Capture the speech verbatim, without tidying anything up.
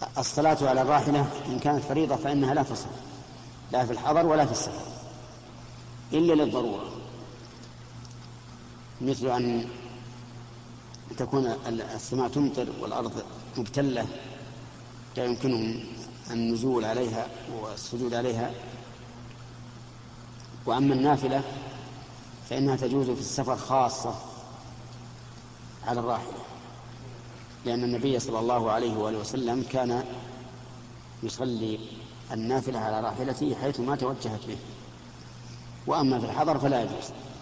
الصلاة على الراحلة إن كانت فريضة فإنها لا تصح لا في الحضر ولا في السفر إلا للضرورة، مثل أن تكون السماء تمطر والأرض مبتلة لا يمكنهم النزول عليها والسجود عليها. وأما النافلة فإنها تجوز في السفر خاصة على الراحلة، لأن النبي صلى الله عليه وآله وسلم كان يصلي النافلة على راحلته حيث ما توجهت به. وأما في الحضر فلا يجوز.